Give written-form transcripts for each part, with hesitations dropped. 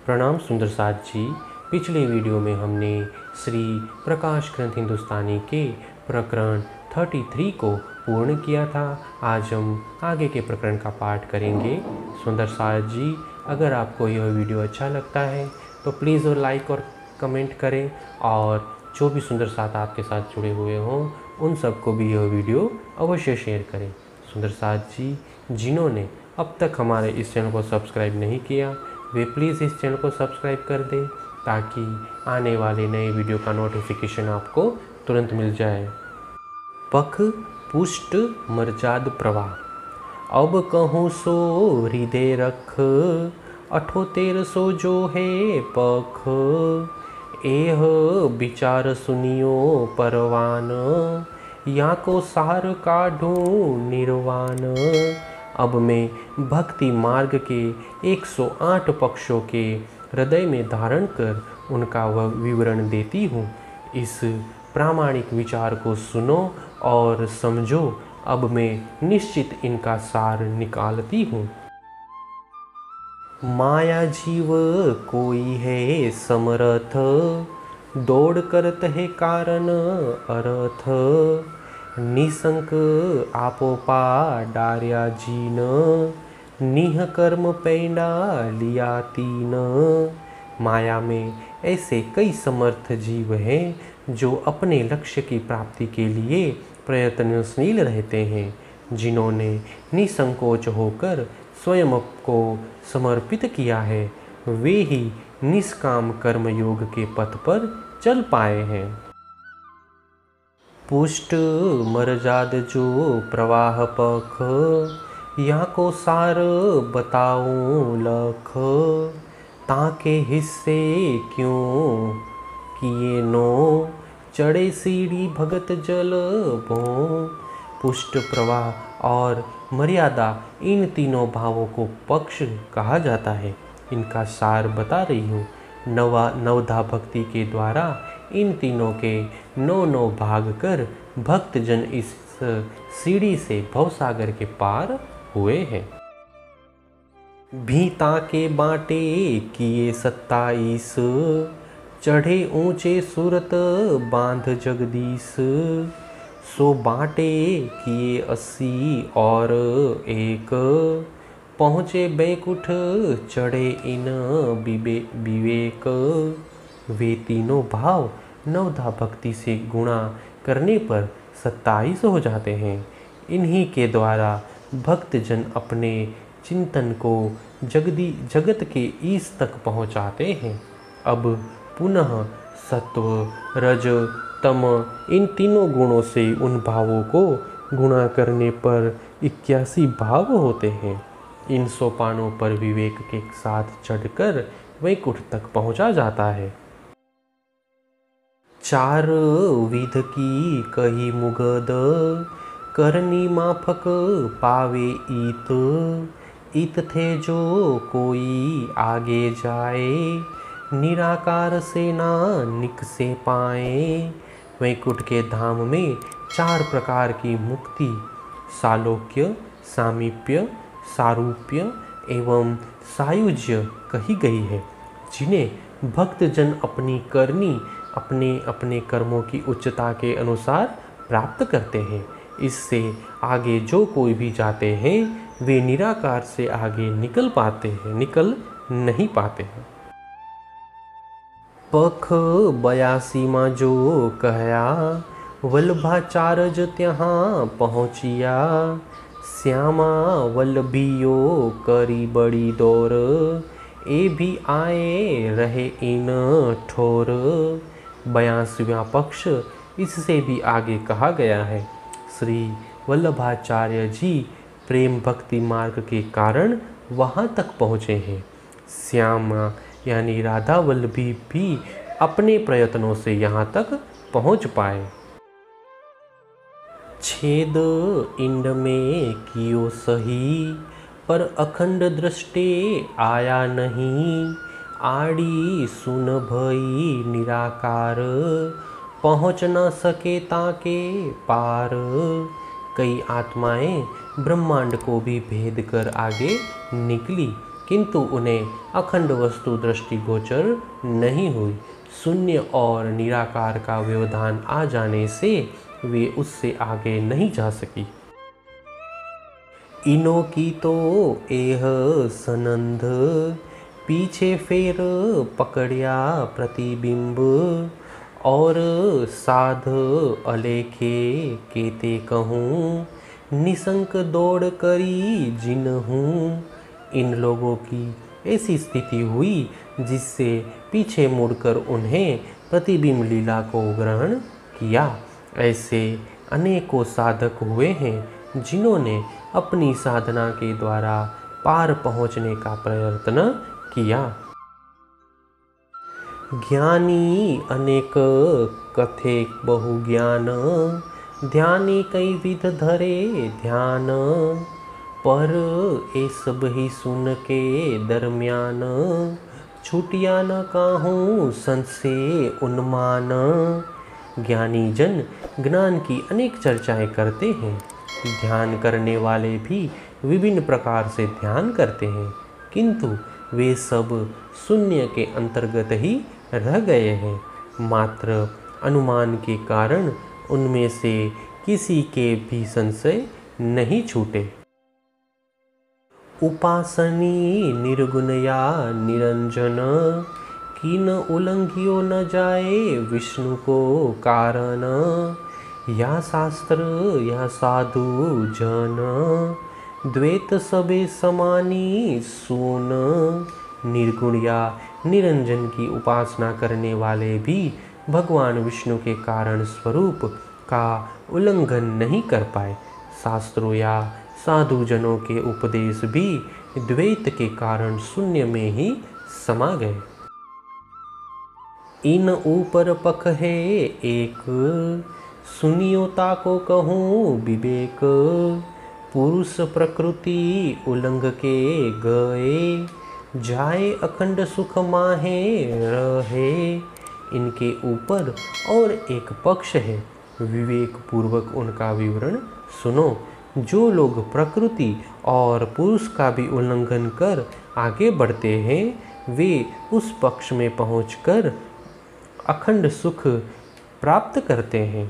प्रणाम सुंदर साथ जी। पिछले वीडियो में हमने श्री प्रकाश ग्रंथ हिंदुस्तानी के प्रकरण 33 को पूर्ण किया था। आज हम आगे के प्रकरण का पाठ करेंगे। सुंदर साथ जी, अगर आपको यह वीडियो अच्छा लगता है तो प्लीज़ लाइक और कमेंट करें, और जो भी सुंदर साथ आपके साथ जुड़े हुए हों उन सबको भी यह वीडियो अवश्य शेयर करें। सुंदर साथ जी, जिन्होंने अब तक हमारे इस चैनल को सब्सक्राइब नहीं किया वे प्लीज़ इस चैनल को सब्सक्राइब कर दें, ताकि आने वाले नए वीडियो का नोटिफिकेशन आपको तुरंत मिल जाए। पख पुष्ट मर्जाद प्रवाह, अब कहूँ सो हृदय रख, अठोतेर सो जो है पख, एह विचार सुनियो परवान, या को सार काढूं निर्वाण। अब मैं भक्ति मार्ग के 108 पक्षों के हृदय में धारण कर उनका वह विवरण देती हूँ। इस प्रामाणिक विचार को सुनो और समझो। अब मैं निश्चित इनका सार निकालती हूँ। माया जीव कोई है समर्थ, दौड़ करत है कारण अर्थ, निसंक आपोपा डार्या जीन, निह कर्म पैंडा लिया तीन। माया में ऐसे कई समर्थ जीव हैं जो अपने लक्ष्य की प्राप्ति के लिए प्रयत्नशील रहते हैं, जिन्होंने निसंकोच होकर स्वयं को समर्पित किया है, वे ही निष्काम कर्म योग के पथ पर चल पाए हैं। पुष्ट मर्जाद जो प्रवाह पख, यहाँ को सार बताऊं लख, ताके हिस्से क्यों किए नो, चढ़े सीढ़ी भगत जल भो। पुष्ट प्रवाह और मर्यादा, इन तीनों भावों को पक्ष कहा जाता है। इनका सार बता रही हूँ। नवधा भक्ति के द्वारा इन तीनों के 9 भाग कर भक्तजन इस सीढ़ी से भवसागर के पार हुए हैं। भीता के बाटे किए 27, चढ़े ऊंचे सूरत बांध जगदीश, सो बाटे किए 80 और एक, पहुँचे बैकुंठ चढ़े इन विवेक। वे तीनों भाव नवधा भक्ति से गुणा करने पर 27 हो जाते हैं। इन्हीं के द्वारा भक्तजन अपने चिंतन को जगत के ईश तक पहुँचाते हैं। अब पुनः सत्व रज तम, इन तीनों गुणों से उन भावों को गुणा करने पर 81 भाव होते हैं। इन सोपानों पर विवेक के साथ चढ़कर वैकुंठ तक पहुँचा जाता है। 4 विध की कही मुगद, करनी माफक पावे ईत, ईत थे जो कोई आगे जाए, निराकार से ना निक से पाए। वैकुंठ के धाम में 4 प्रकार की मुक्ति, सालोक्य, सामीप्य, सारूप्य एवं सायुज्य कही गई है, जिन्हें भक्तजन अपनी करनी अपने अपने कर्मों की उच्चता के अनुसार प्राप्त करते हैं। इससे आगे जो कोई भी जाते हैं वे निराकार से आगे निकल नहीं पाते हैं। पख 82 माँ जो कहया, वल्लभाचार्य त्यहाँ पहुँचिया, श्यामा वल्लभियो करी बड़ी दौर, ए भी आए रहे इन ठोर। 82वां पक्ष इससे भी आगे कहा गया है। श्री वल्लभाचार्य जी प्रेम भक्ति मार्ग के कारण वहाँ तक पहुँचे हैं। श्यामा यानी राधा वल्लभी भी अपने प्रयत्नों से यहाँ तक पहुँच पाए। छेद इंड में कियो सही, पर अखंड दृष्टि आया नहीं, आड़ी सुन भई निराकार, पहुँच न सके ताके पार। कई आत्माएं ब्रह्मांड को भी भेद कर आगे निकली, किंतु उन्हें अखंड वस्तु दृष्टि गोचर नहीं हुई। शून्य और निराकार का व्यवधान आ जाने से वे उससे आगे नहीं जा सकी। इनो की तो एह सनंद, पीछे फेर पकड़िया प्रतिबिंब, और साध अलेखे केते कहूँ, निशंक दौड़ करी जिनहूँ। इन लोगों की ऐसी स्थिति हुई जिससे पीछे मुड़कर उन्हें प्रतिबिंब लीला को ग्रहण किया। ऐसे अनेकों साधक हुए हैं जिन्होंने अपनी साधना के द्वारा पार पहुँचने का प्रयत्न किया। ज्ञानी अनेक कथे बहु ज्ञान, ध्यानी कई विध धरे ध्यान, पर ए सब ही सुन के दरमियान, छूटिया न काहूँ संशय उन्मान। ज्ञानी जन ज्ञान की अनेक चर्चाएं करते हैं, ध्यान करने वाले भी विभिन्न प्रकार से ध्यान करते हैं, किंतु वे सब शून्य के अंतर्गत ही रह गए हैं। मात्र अनुमान के कारण उनमें से किसी के भी संशय नहीं छूटे। उपासनी निर्गुण या निरंजन, कीन उल्लंघियो न जाए विष्णु को कारण। या शास्त्र या साधु जन, द्वैत सबे समानी सुन। निर्गुण या निरंजन की उपासना करने वाले भी भगवान विष्णु के कारण स्वरूप का उल्लंघन नहीं कर पाए। शास्त्रों या साधु जनों के उपदेश भी द्वैत के कारण शून्य में ही समा गए। इन ऊपर पख है एक, सुनियोता को कहूँ विवेक। पुरुष प्रकृति उल्लंघ के गए, जाए अखंड सुख माहे रहे। इनके ऊपर और एक पक्ष है, विवेक पूर्वक उनका विवरण सुनो। जो लोग प्रकृति और पुरुष का भी उल्लंघन कर आगे बढ़ते हैं, वे उस पक्ष में पहुंचकर अखंड सुख प्राप्त करते हैं।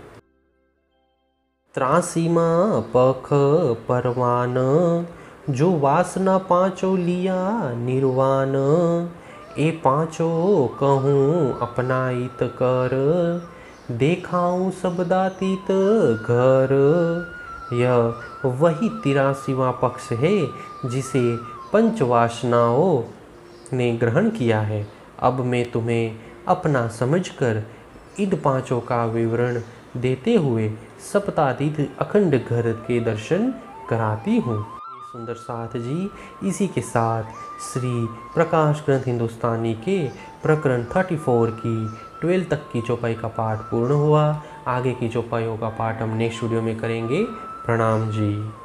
त्रासीमा पख परवान, जो वासना पांचों लिया निर्वाण। ए पांचों कहूँ अपनाइत कर, देखाऊं शब्दातीत घर। यह वही 83वां पक्ष है जिसे पंचवासनाओं ने ग्रहण किया है। अब मैं तुम्हें अपना समझकर इन पांचों का विवरण देते हुए सप्तातीत अखंड घर के दर्शन कराती हूँ। सुंदर साथ जी, इसी के साथ श्री प्रकाश ग्रंथ हिंदुस्तानी के प्रकरण 34 की 12 तक की चौपाई का पाठ पूर्ण हुआ। आगे की चौपाइयों का पाठ हम नेक्स्ट वीडियो में करेंगे। प्रणाम जी।